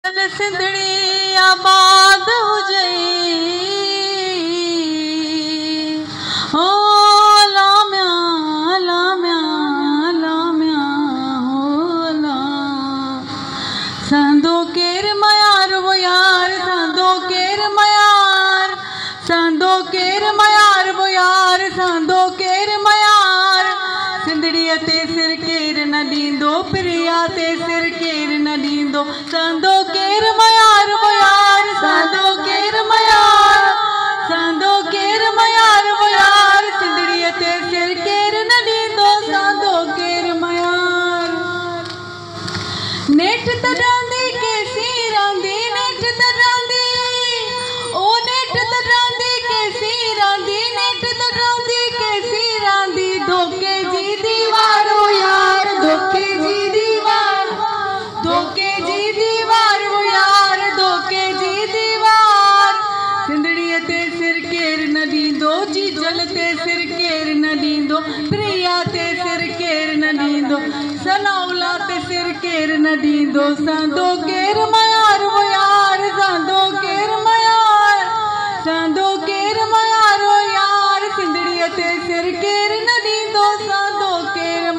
सिंधड़ी आबाद हुजई हो लाम्या लाम्या लाम्या हो ला संदो केर मयार वो यार संदो केर मयार संदो केर मयार वो यार संदो केर मयार सिंधड़ी ते सिर केर न ॾींदो प्रिया ते सिर केर न ॾींदो संदो केर मयार वो यार संदो केर मयार संदो केर मयार वो यार सिंधड़ी ते सिर केर न ॾींदो संदो केर मयार नेठ त रांदी कैसी रांदी नेठ त रांदी ओ नेठ त रांदी कैसी रांदी नेठ त रांदी कैसी रांदी धोखे जी दीवारो यार धोखे जी दीवार धोखे जी दीवार वो यार धोखे जी दीवार सिंधड़ी ते सिर केर न ॾींदो जी जल ते सिर केर न ॾींदो प्रिया ते सिर केर न ॾींदो सनाउला ते सिर केर न ॾींदो संदो केर मयार वो यार संदो केर मयार संदो केर मयार वो यार सिंधड़ी ते सिर केर न ॾींदो संदो केर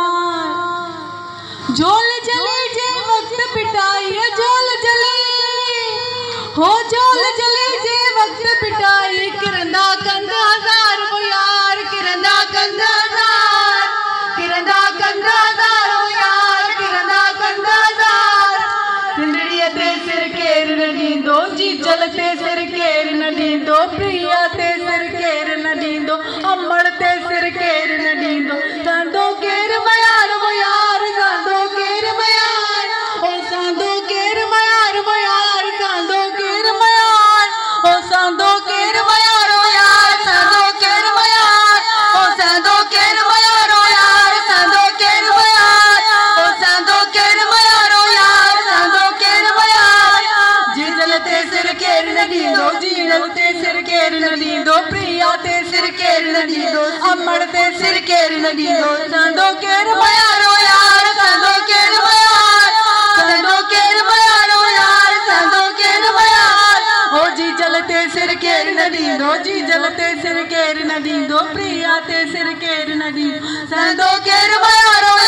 मयार झोल जले जे वक्त पिटाई झोल जले हो झोल जले जे वक्त पिटाई किरंदा कंद हज़ार वो यार किरंदा कंद हज़ार किरंदा कंद हज़ार वो यार किरंदा कंद हज़ार सिंधड़ी ते सिर केर न ॾींदो जी जल ते सिर केर न ॾींदो प्रिया ते सिर केर न ॾींदो अमड़ ते सिर केर न ॾींदो संदो केर मयार वो यार संदो केर मयार ओ संदो केर मयार वो यार संदो केर मयार ओ संदो केर मयार वो यार संदो केर मयार ओ संदो केर मयार वो यार संदो केर मयार ओ संदो केर मयार वो यार संदो केर मयार जी जल ते सिर केर न ॾींदो जी जल ते सिर केर न ॾींदो प्रिया ते सिर केर न ॾींदो अमड़ ते सिर केर न ॾींदो संदो केर मयार वो यार संदो केर मयार संदो केर मयार वो यार संदो केर मयार ओ जी जल ते सिर केर न ॾींदो जी जल ते सिर केर न ॾींदो प्रिया ते सिर केर न ॾींदो संदो केर मयार वो